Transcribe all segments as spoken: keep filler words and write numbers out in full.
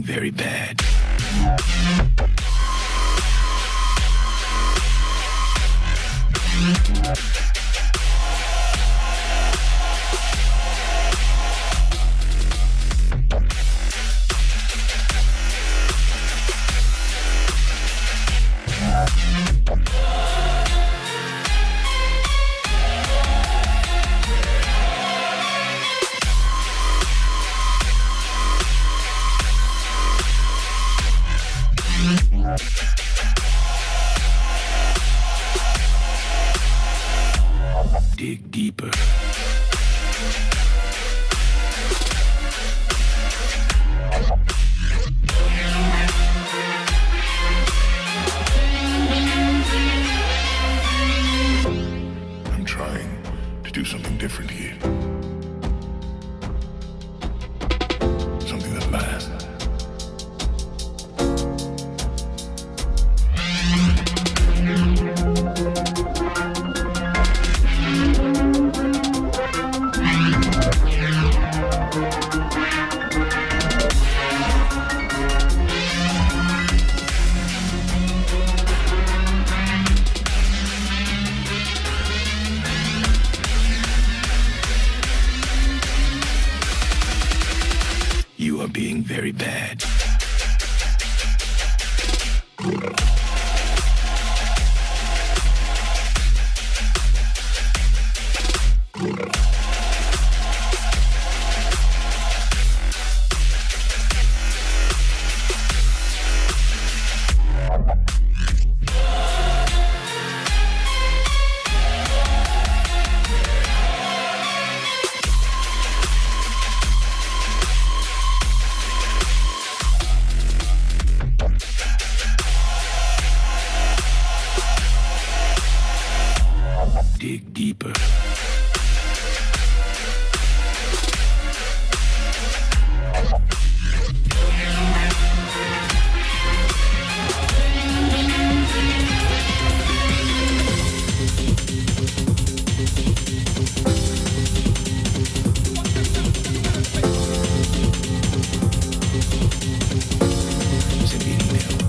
very bad. Dig deeper. I'm trying to do something different here. Something that lasts. You are being very bad. Dig deeper. Send me an email.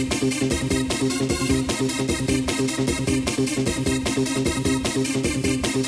Thank you.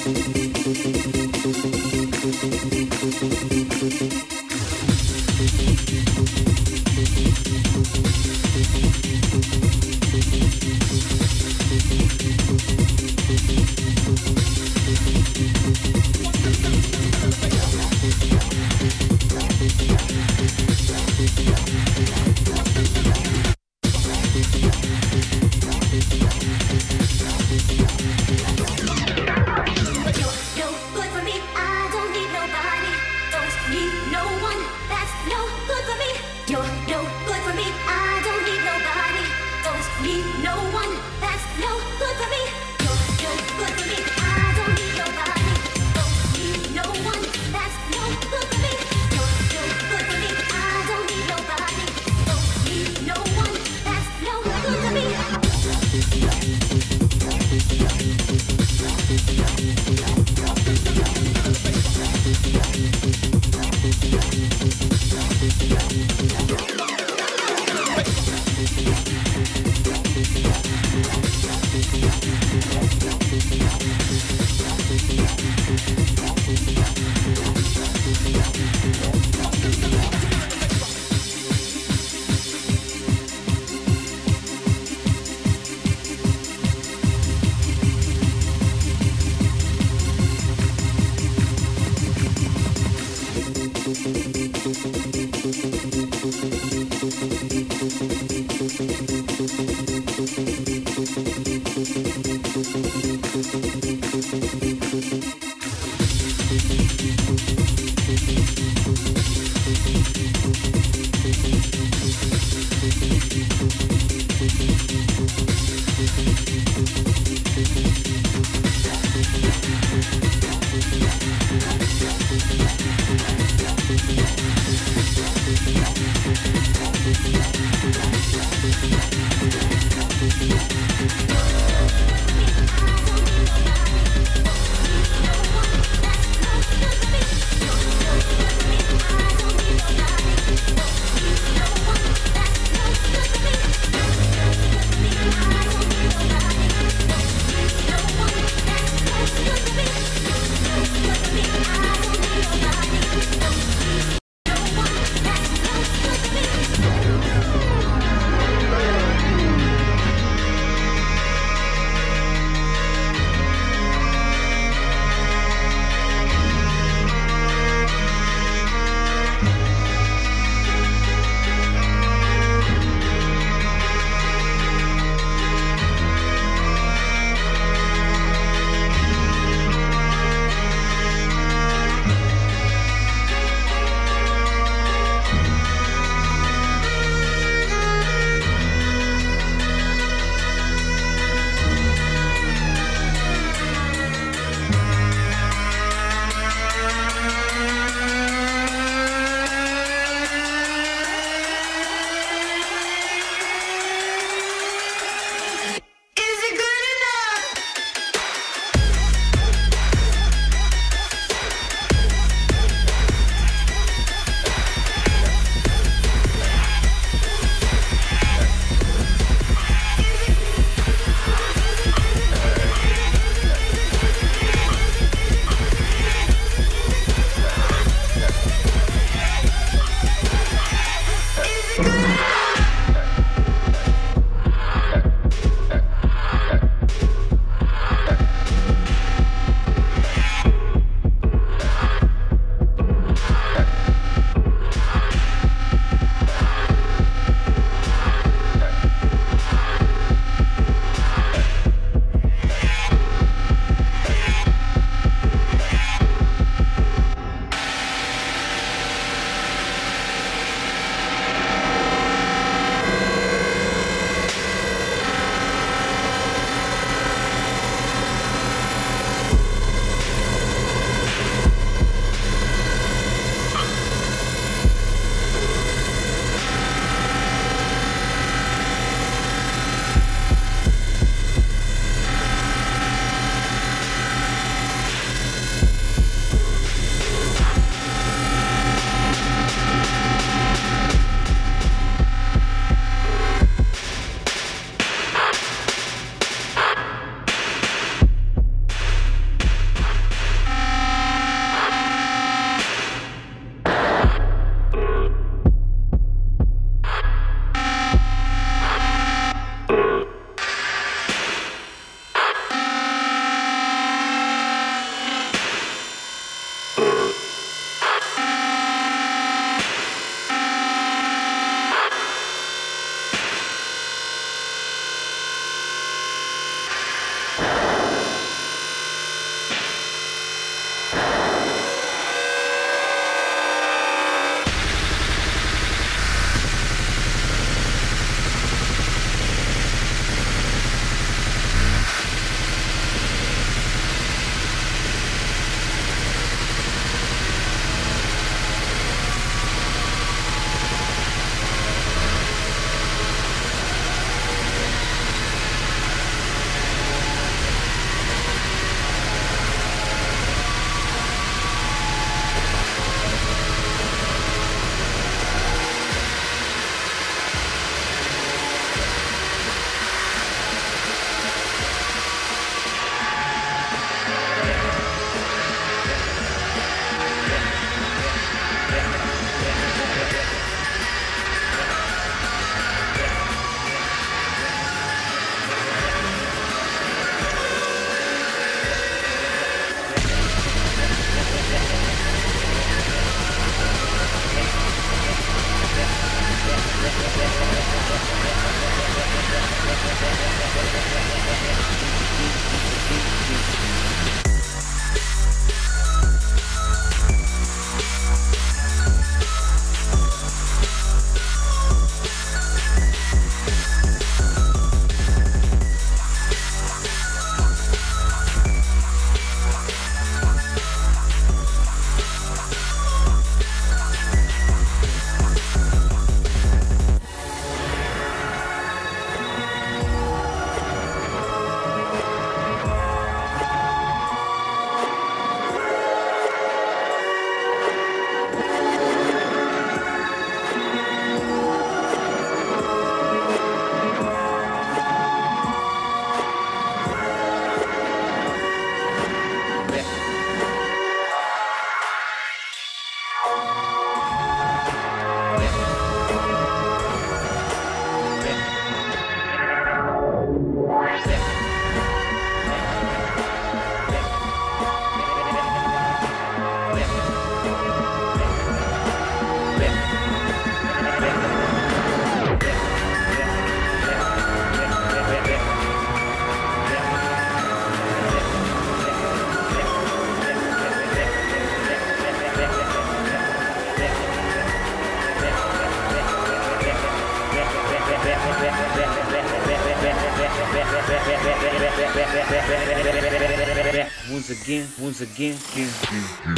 Once again, once again, again, again.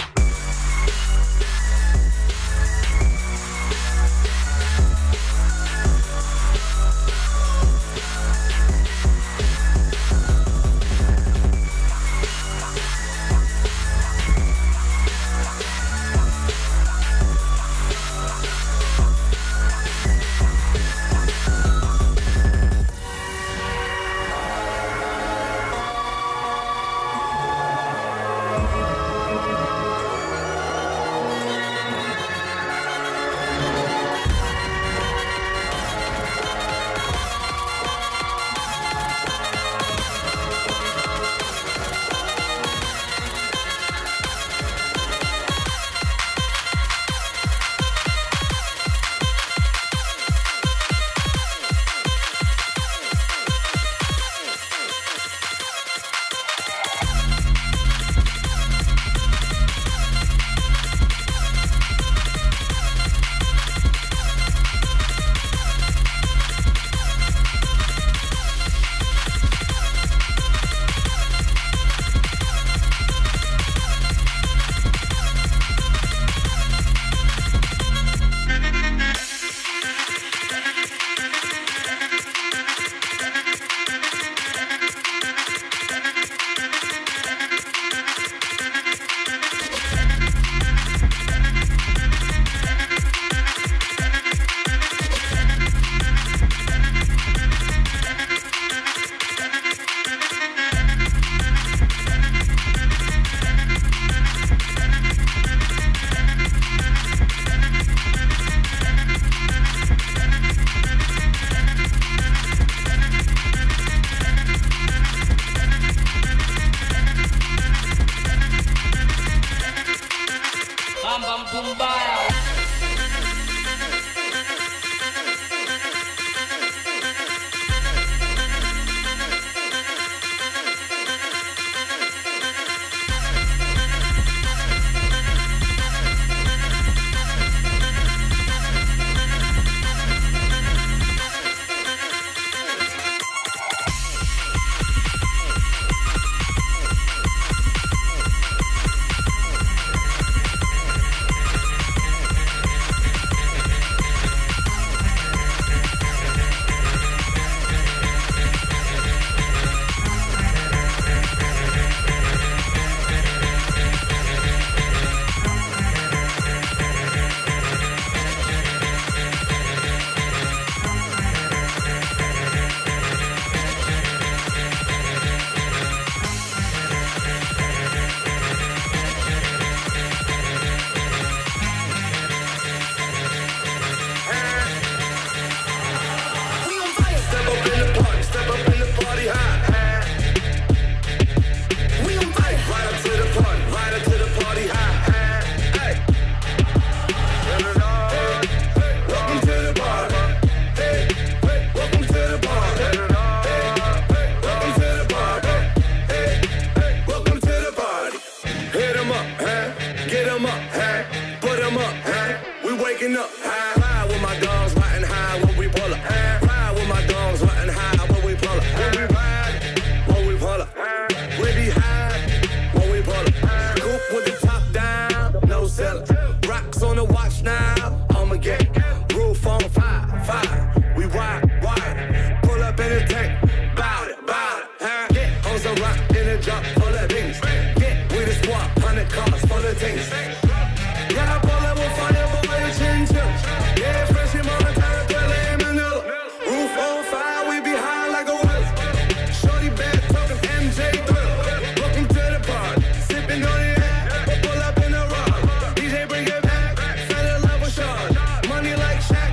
waking up high, high with my dogs riding high when we pull up. Ride with my dogs riding high when we pull up. When we ride, when we pull up. We be high when we pull up. Coupe with the top down, no cellar. Rocks on the watch now, I'ma get roof on fire, fire. We ride, wide, pull up in the tank, bout it, bout it. Huh? Get on some rock in a drop full of beans. Get with a squad, hundred cars full of things. Yeah, I pull up with fire, boy, and chin chill. Yeah, fresh in Montana, Pele and Manila. Roof on fire, we be high like a whale. Shorty bad talking M J Thriller. Welcome to the party, sipping on the air. Pull up in the rock, D J bring it back. Fella level shot, money like Shaq.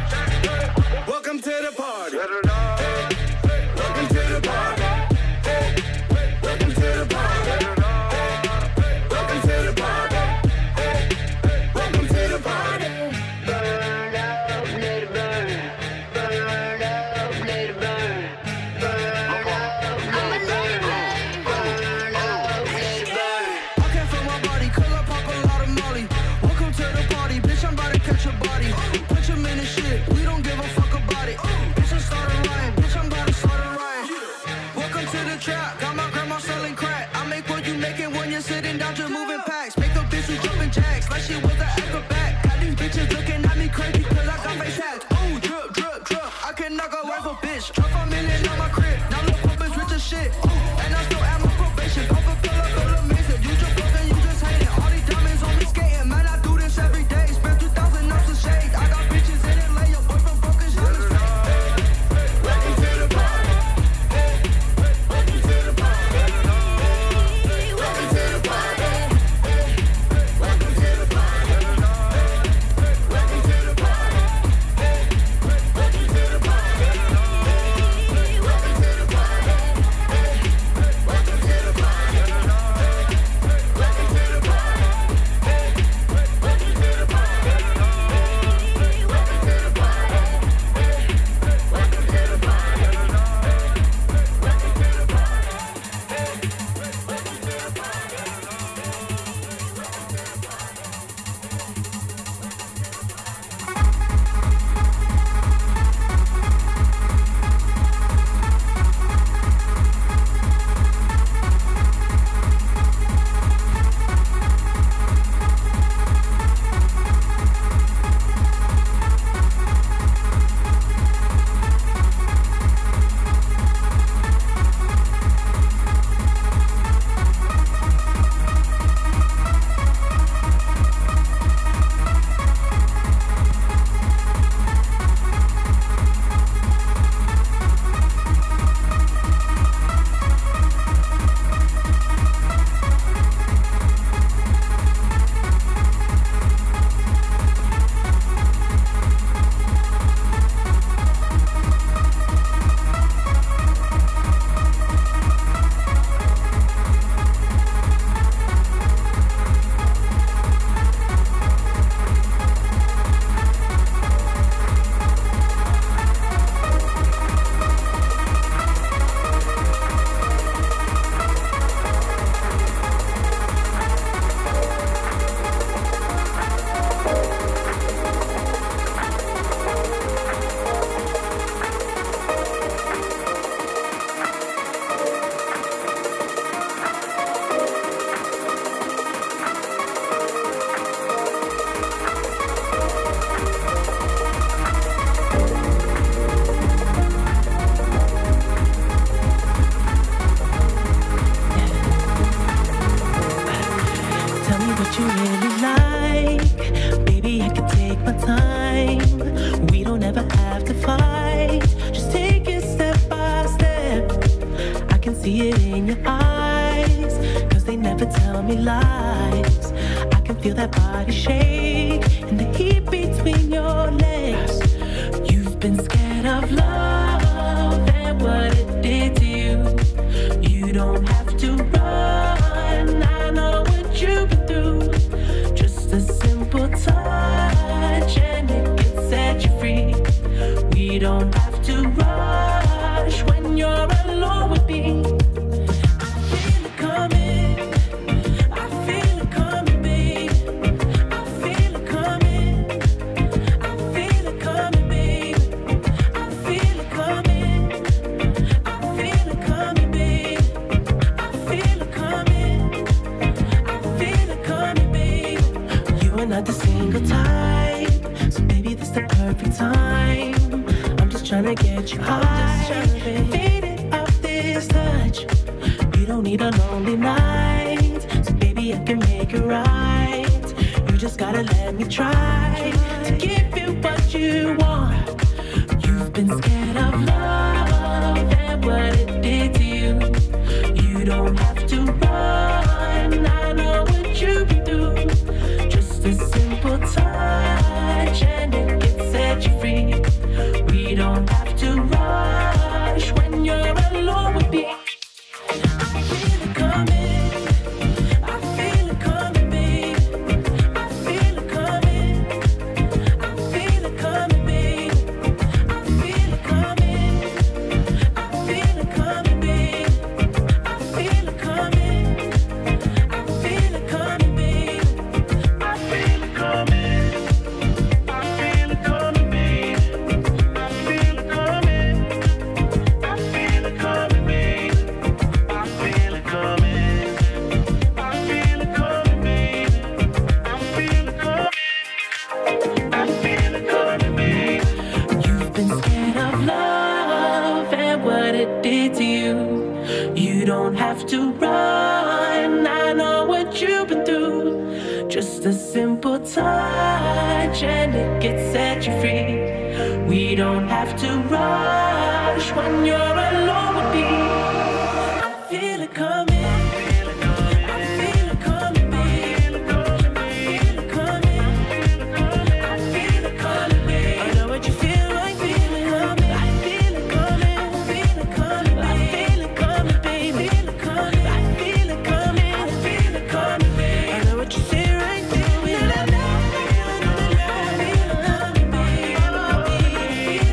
Welcome to the party. Welcome to the party. Welcome to the party. Welcome to the party. To the me lies. I can feel that body shake and the heat between your legs. You've been scared of love and what it did to you. You don't have to run, I know what you've been through. Just a simple touch and it can set you free. We don't have to rush when you're alone with me. I feel it coming, I feel it coming, babe. I feel it coming, I feel it coming, babe. I feel it coming, I feel it coming, babe. I feel it coming, I feel it coming, babe. You are not the single type, so baby, this the perfect time. Tryna get you high, faded off this touch. You don't need a lonely night, so baby I can make it right. You just gotta let me try to give you what you want. You've been scared of love and what it did to you. You don't have to run, I know what you've been through. Just a simple touch and it can set you free. We don't have to rush when you're alone with me. I feel it coming, I feel it coming, babe. I feel it coming, I feel it coming, babe. I feel it coming, I feel it coming, babe. I feel it coming, I feel it coming, babe. I feel it coming, I feel it coming, babe. You don't have to run, I know what you've been through. Just a simple touch and it can set you free. We don't have to rush when you're alone with me. I feel it coming.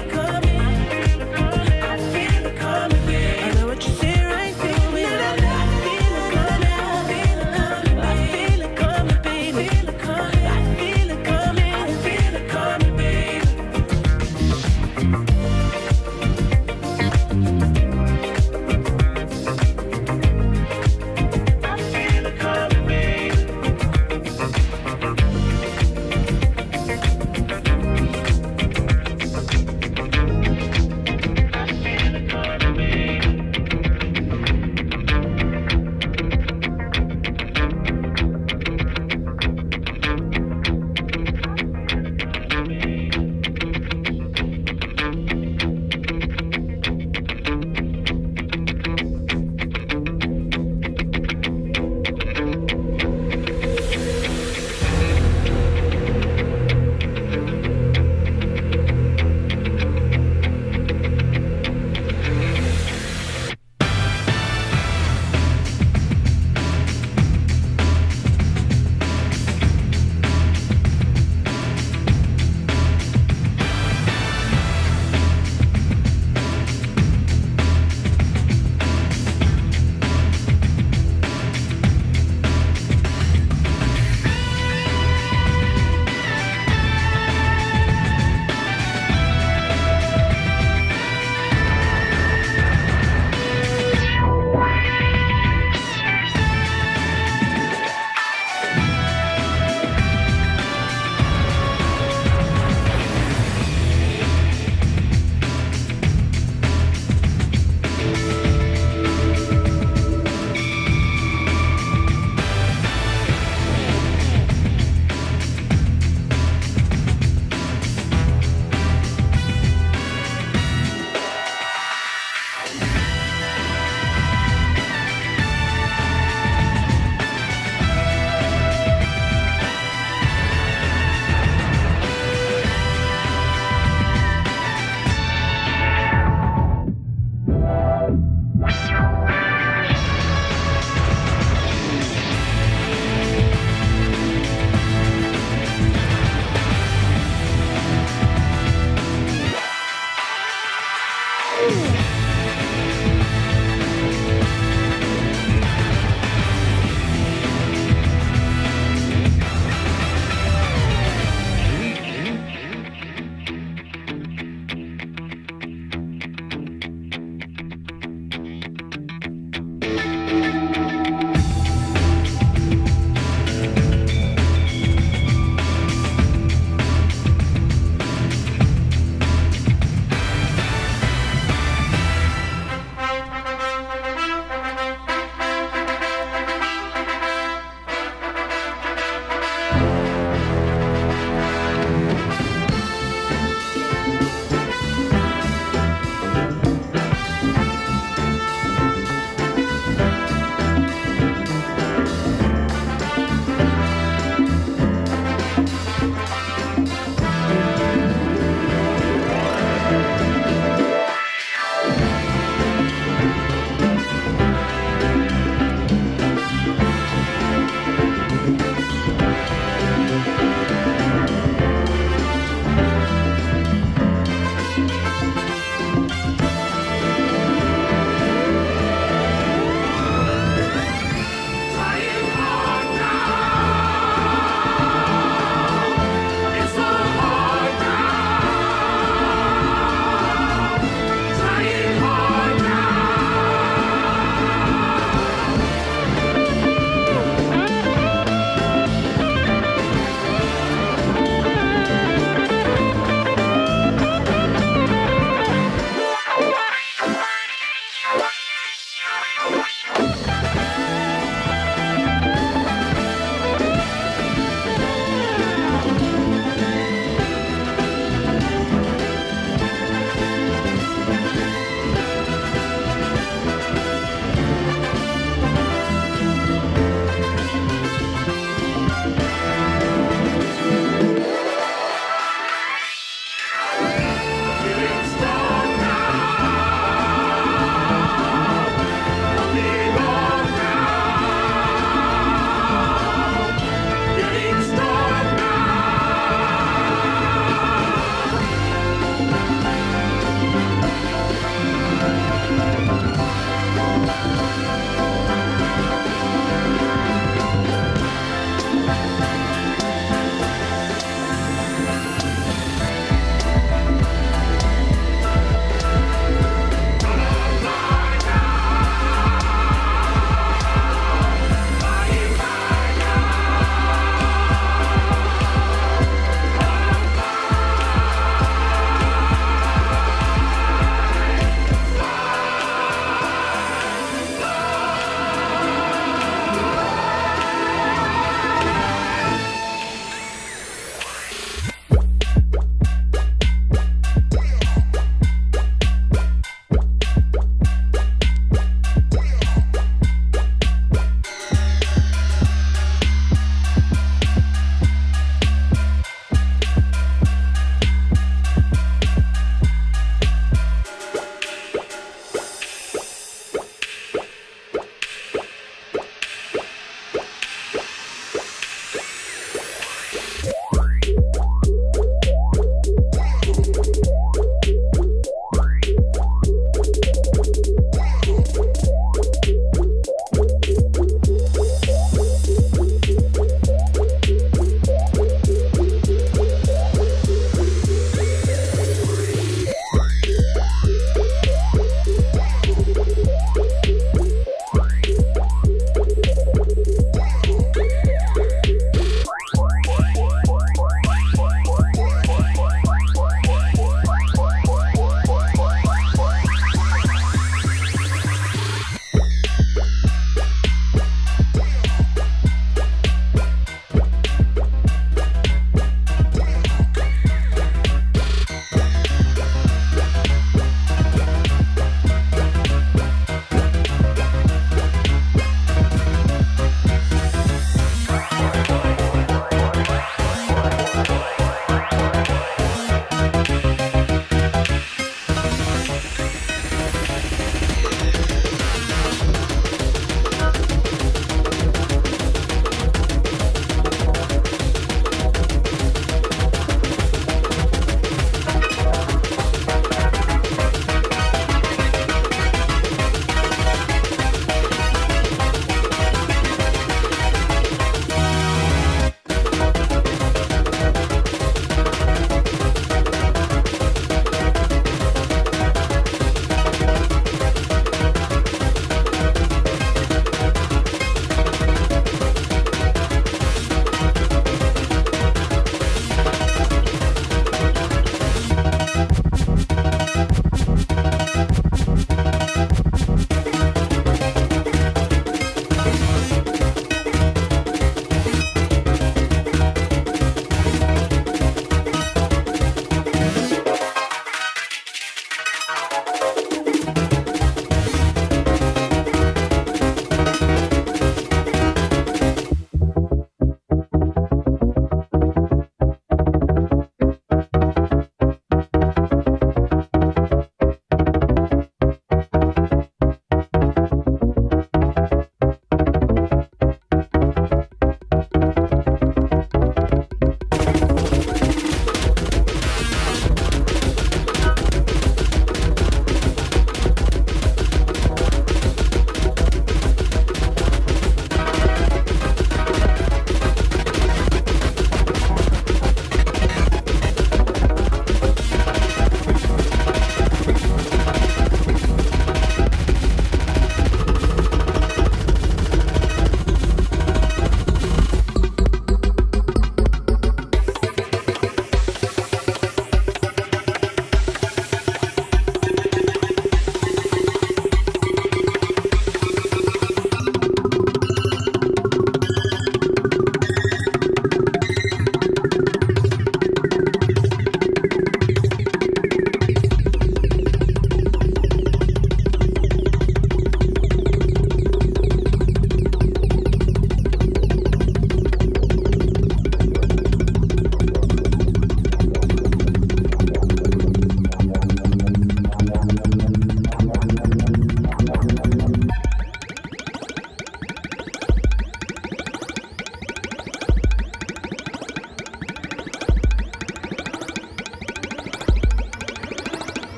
I know what you feel right through me.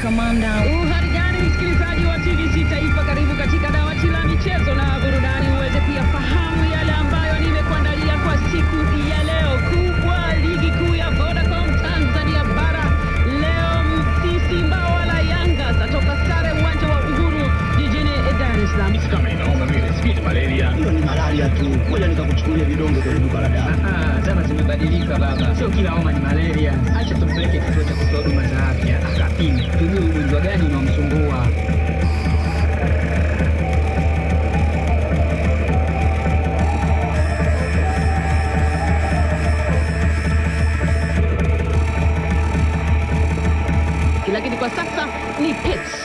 Kamanda. Uhali gani msikilizaji wa T V C Taifa, karibu katika dawati la michezo na burudani uweze pia fahamu yale ambayo nimekuandalia kwa siku ya leo. Kubwa ligi kuu ya Vodacom Tanzania bara. Leo Simba wala Yanga zatoka sare uwanja wa Uhuru jijini Dar es Salaam. Kama inauma vile sikiti malaria. Hiyo ni malaria tu. Ngoja nikakuchukulia vidonge kwa duka la dawa. Ah, zama zimebadilika baba. Sio kila homa ni malaria. Acha tumpeleke kituo cha kutoa huduma za afya akapime. Tujue ugonjwa gani unamsumbua. Lakini kwa sasa ni pits.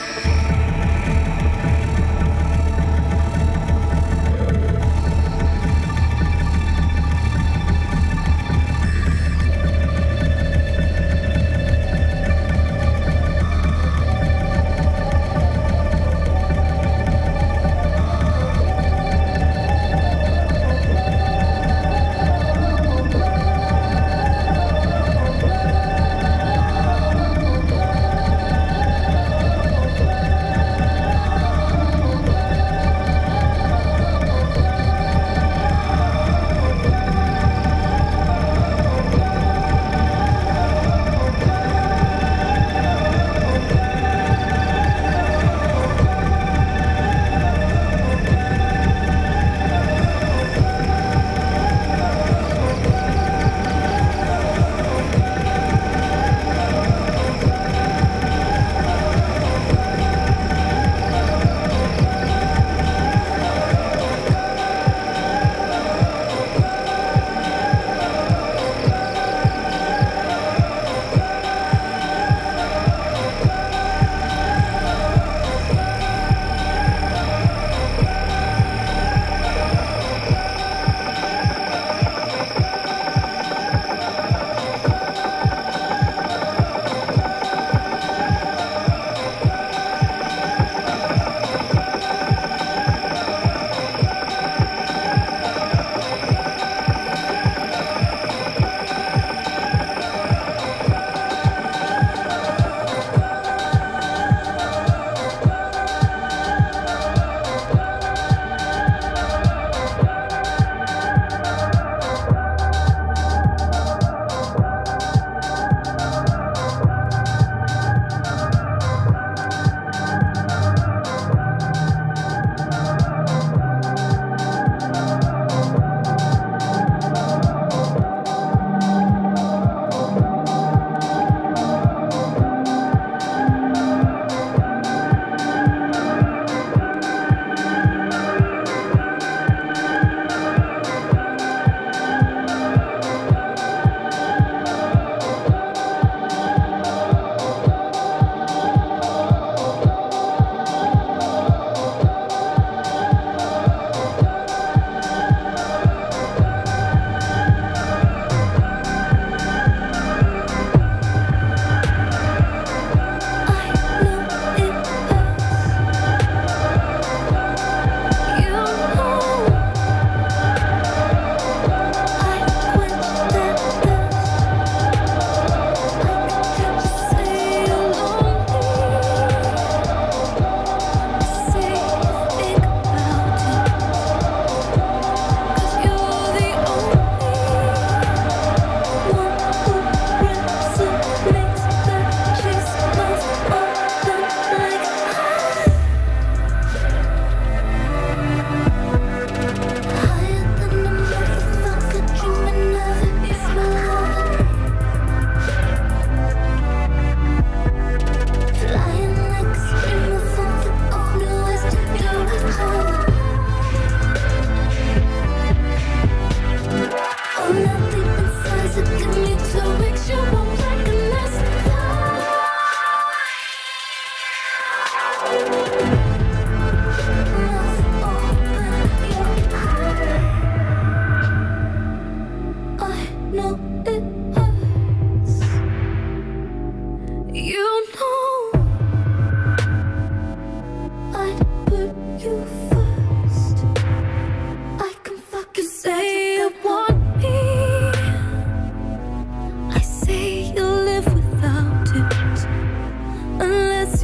Unless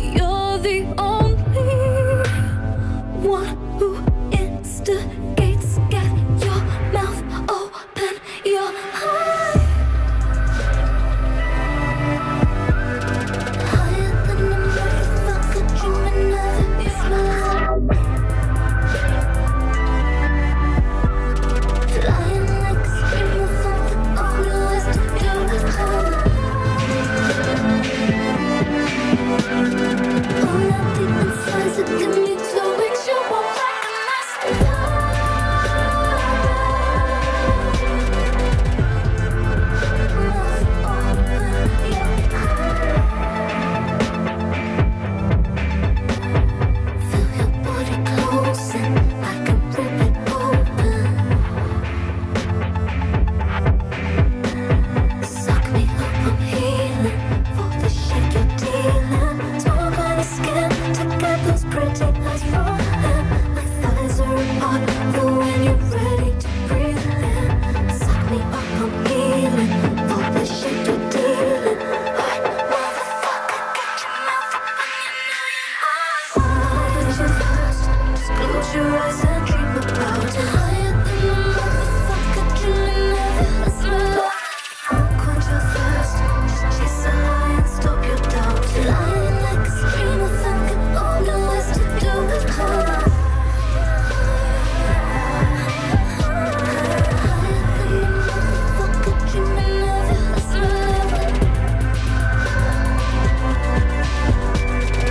your eyes and dream about it. Higher than a motherfucker, dreaming of you. That's my love. Quench your thirst, chase a high and stop your doubt. Lying like a stream of thinking, all know is to do it hard.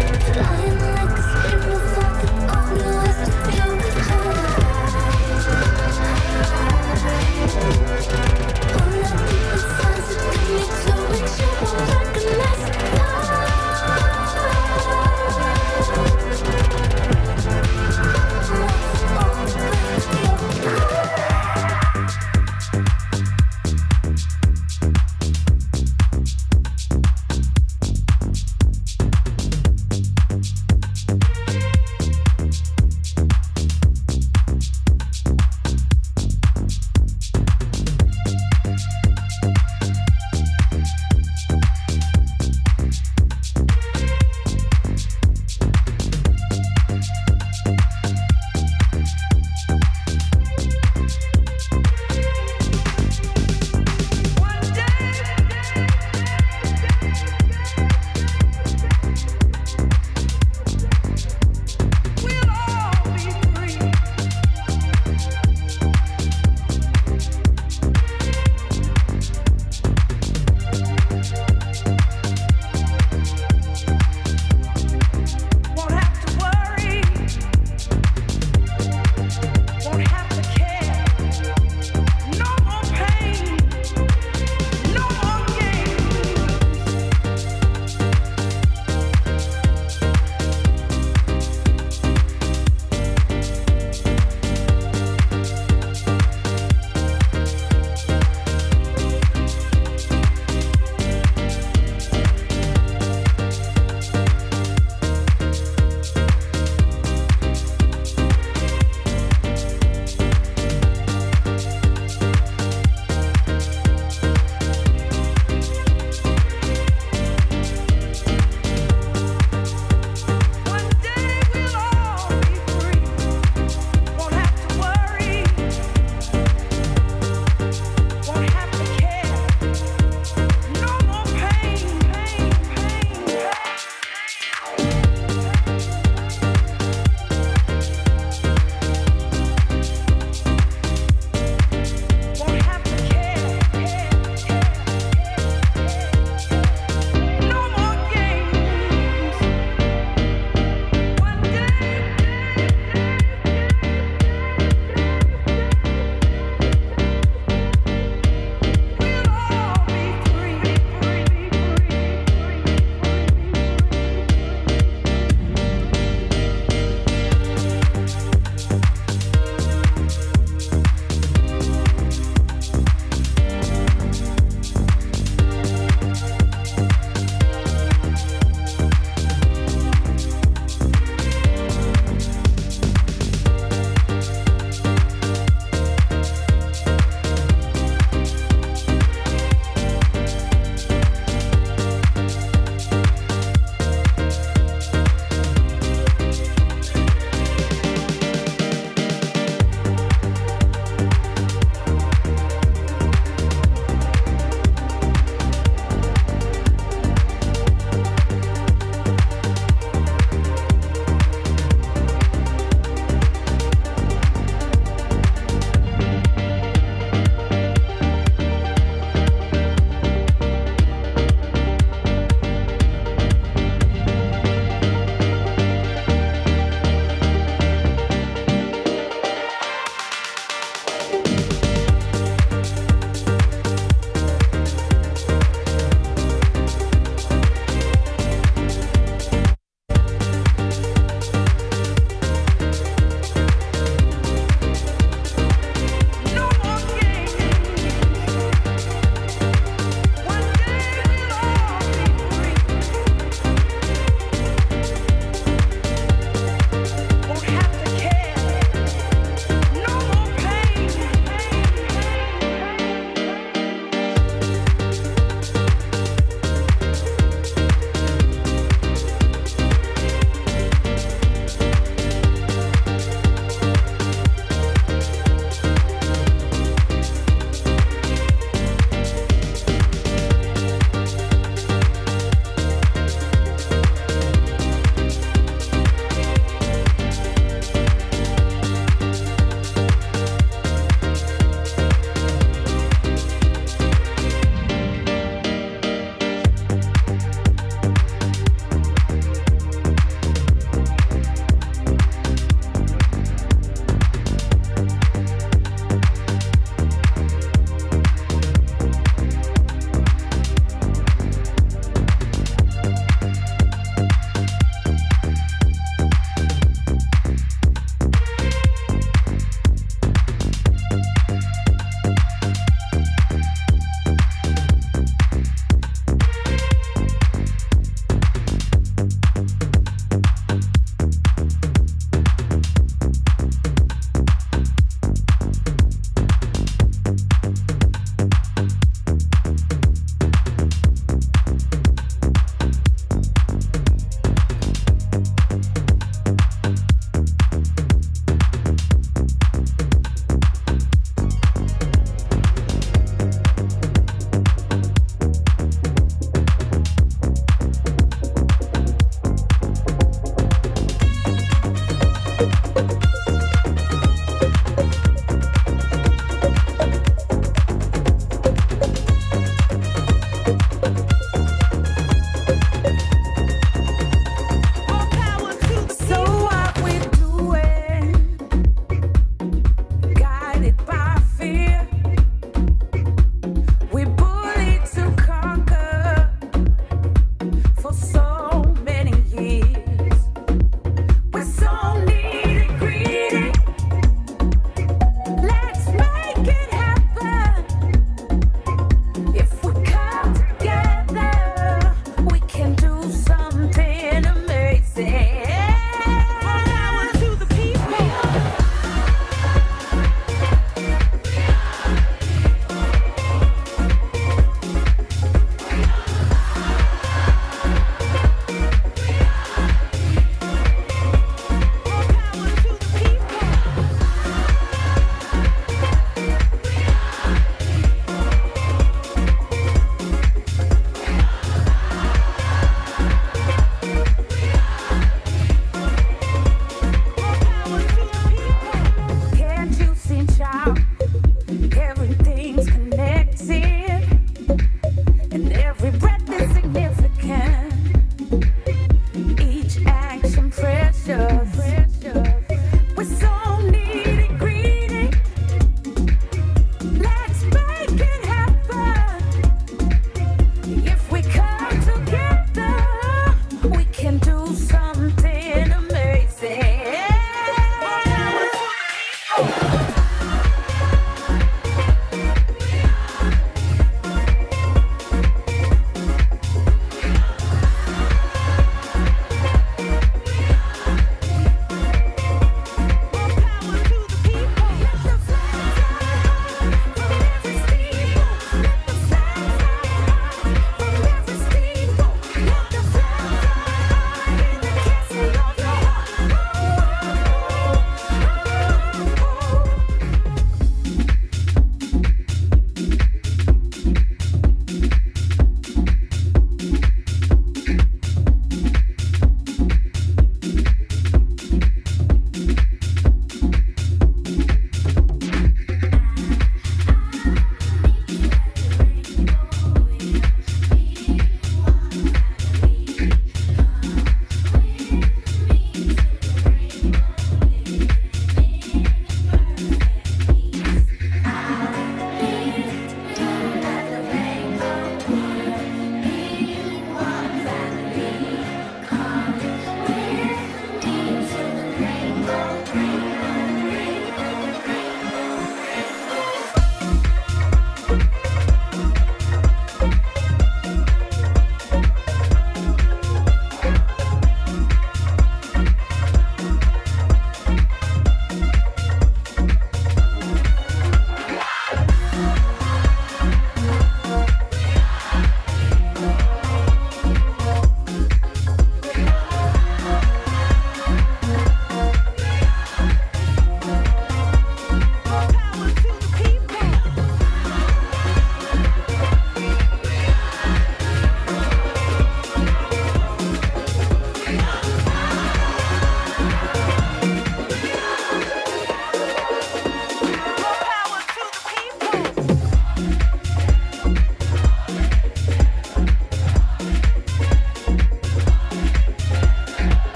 Lying like a scream of something, all know is to do it hard.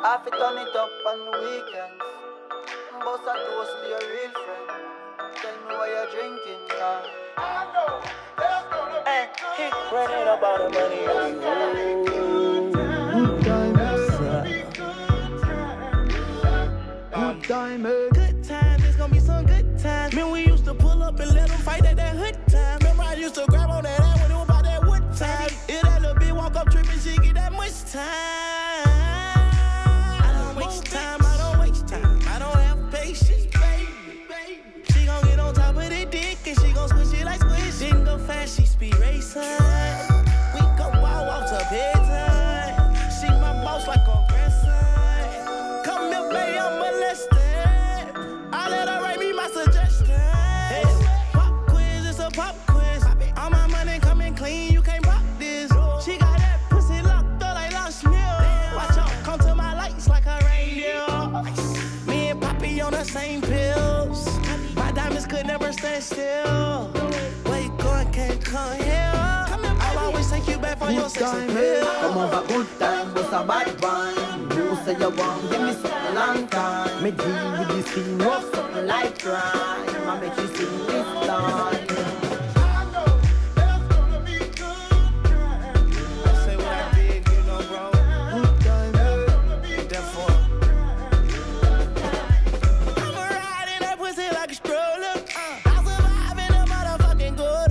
I fit turn it up on the weekends. Boss a toast to your real friend. Tell me why you're drinking, yeah. I know there's gonna be hey, he running up all the money on you. Good time, good times, it's gonna be some good times. Man, we used to pull up and let them fight at that hood time. Remember I used to grab on that ass when it was about that wood time. If that little bitch walk up tripping, she get that much time. Fast, she speed racing. We go wild off to bedtime. She my boss like a grandson. Come here, babe, I'm molested. I let her write me my suggestion. Hey, pop quiz, it's a pop quiz. All my money coming clean, you can't pop this. She got that pussy locked up like Lost Mill. Watch out, come to my lights like a reindeer. Me and Poppy on the same pills. My diamonds could never stand still. Can't come here. I'll always take you back for good your sex appeal. Come over, good time, what's a bad wine? You say you want, give me something long time. Me deal with this scene, what's something like crime. I make you sing this time. I know there's gonna be good time. I say what I did, you know, bro. Good time, and therefore I'm a ride in that pussy like a stroller. I survive in a motherfucking good.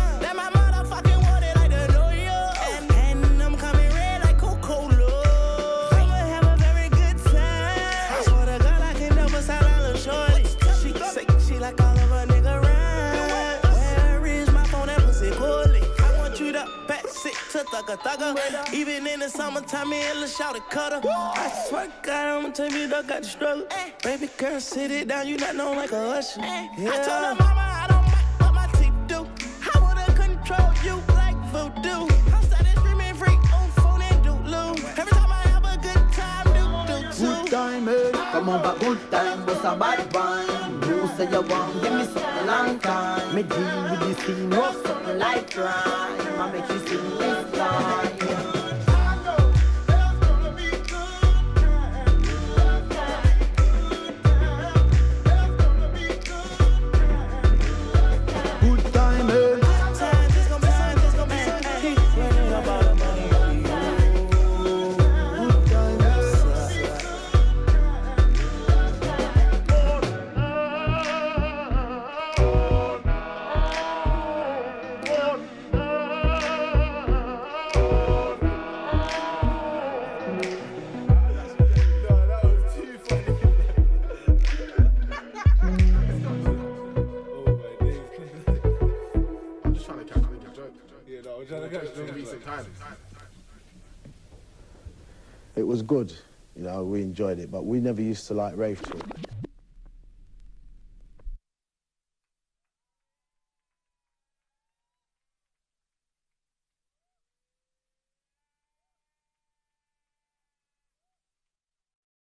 Thugger, thugger. Even in the summertime, me and Lil' Shawty cutter. I swear to God, I'ma tell you, I got the struggle. Ay. Baby girl, sit it down, you not known like a usher. Yeah. I told her mama I don't like what my teeth do. I wanna control you like voodoo. I'm started streaming free on phone and doodloo. Every time I have a good time, do do too. Good time, eh? Come over, good time, what's a bad wine? You say you want, give me something long time. Me deal with this scene, what's something like crime. I make you sing this song. It was good, you know, we enjoyed it, but we never used to like rave talk.